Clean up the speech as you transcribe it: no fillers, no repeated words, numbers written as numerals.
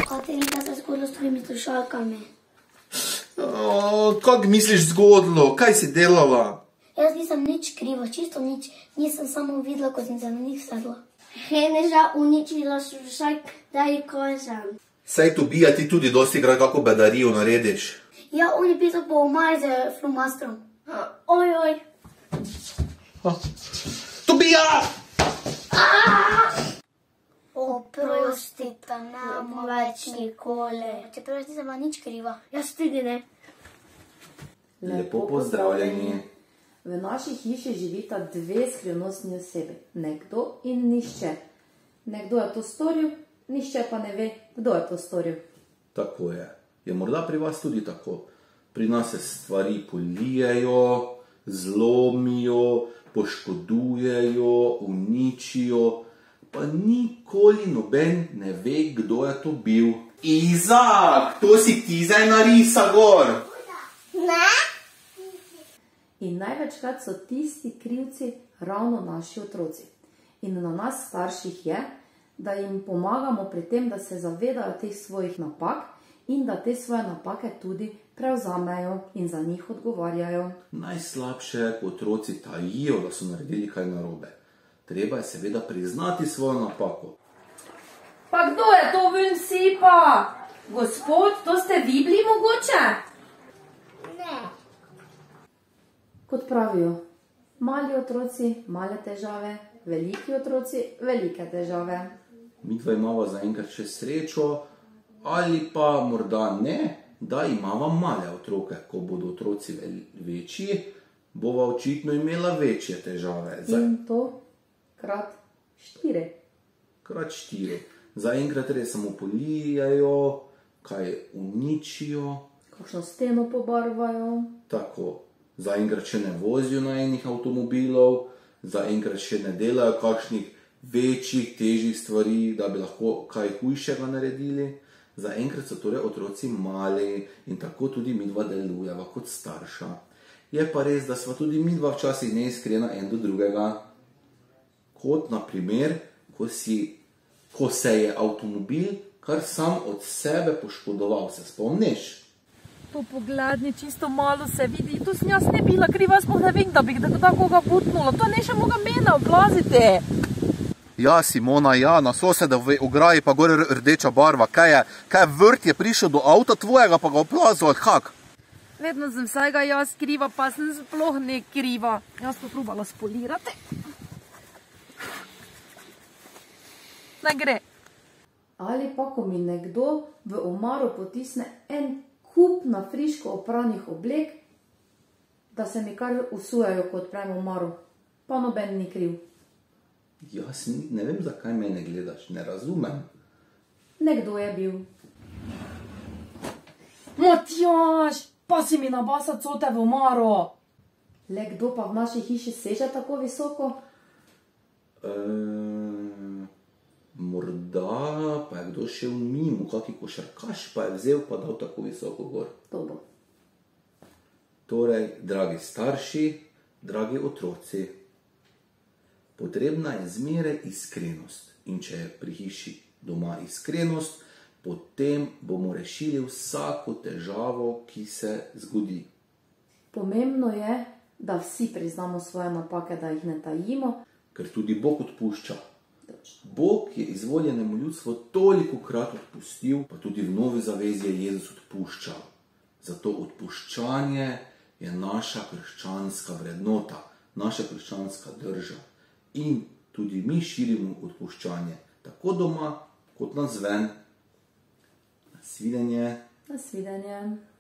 Katerina se zgodilo s tvojimi slušalkami? Kak misliš zgodilo? Kaj si delala? Jaz nisem nič kriva, čisto nič. Nisem samo videla, ko sem se na njih sedla. Heneža uničila slušalk, da ji kažem. Saj Tobija, ti tudi dosti krat kako bedarijo narediš. Ja, on je pisal po omari z flomastrom. Oj. Tobija! Oprostite nam več nikoli. Čeprav jaz nisem bila nič kriva. Jaz tudi ne. Lepo pozdravljeni. V naši hiši živita dve skrivnostni osebi. Nekdo in nišče. Nekdo je to storil, nišče pa ne ve, kdo je to storil. Tako je. Je morda pri vas tudi tako? Pri nas se stvari polijejo, zlomijo, poškodujejo, uničijo, pa nikoli noben ne ve, kdo je to bil. Izak, to si ti zdaj narisa gor. Ne? In največkrat so tisti krivci ravno naši otroci. In na nas starših je, da jim pomagamo pri tem, da se zavedajo teh svojih napak in da te svoje napake tudi prevzamejo in za njih odgovarjajo. Najslabše je, ko otroci tajijo, da so naredili kaj narobe. Treba je seveda priznati svojo napako. Pa kdo je to ven sipa? Gospod, to ste vi bili mogoče? Ne. Kot pravijo, mali otroci, male težave, veliki otroci, velike težave. Midva imava zaenkrat še srečo, ali pa morda ne, da imava male otroke. Ko bodo otroci večji, bova očitno imela večje težave. In to krat 4. Krat 4. Zaenkrat res samo polijajo, kaj uničijo. Kakšno steno pobarvajo. Tako. Zaenkrat še ne vozijo na enih avtomobilov, zaenkrat še ne delajo kakšnih večjih, težjih stvari, da bi lahko kaj hujšega naredili. Zaenkrat so torej otroci mali in tako tudi midva delujeva kot starša. Je pa res, da sva tudi midva včasih neiskrena en do drugega. Kot na primer, ko se je avtomobil kar sam od sebe poškodoval, se spomniš? To pogledni, čisto malo se vidi. Tu sem jaz ne bila kriva, sploh ne vem, da bi koga butnula. To ne še moga mene oblaziti. Ja, Simona, ja, na soseda v ograji pa gor rdeča barva. Kaj vrt je prišel do avta tvojega, pa ga oplazil, kak? Vedno sem vsega jaz kriva, pa sem sploh ne kriva. Jaz to probala spolirati. Ne gre. Ali pa, ko mi nekdo v omaro potisne en kup na friško opranih oblek, da se mi kar usujajo, ko odprem omaro. Pa noben ni kriv. Jaz ne vem, zakaj mene gledaš, ne razumem. Nekdo je bil. Matjaž, pa si mi nabasa cote v omaro. Le kdo pa v naši hiši seže tako visoko? Morda pa je kdo šel mimo, kaki košarkaš pa je vzel pa dal tako visoko gor. Dobro. Torej, dragi starši, dragi otroci, potrebna je zmeraj iskrenost. In če je pri hiši doma iskrenost, potem bomo rešili vsako težavo, ki se zgodi. Pomembno je, da vsi priznamo svoje napake, da jih ne tajimo. Ker tudi Bog odpušča. Bog je izvoljenemu ljudstvu tolikokrat odpustil, pa tudi v Novi zavezi je Jezus odpuščal. Zato odpuščanje je naša krščanska vrednota, naša krščanska drža. In tudi mi širimo odpuščanje, tako doma, kot navzven. Nasvidenje. Nasvidenje.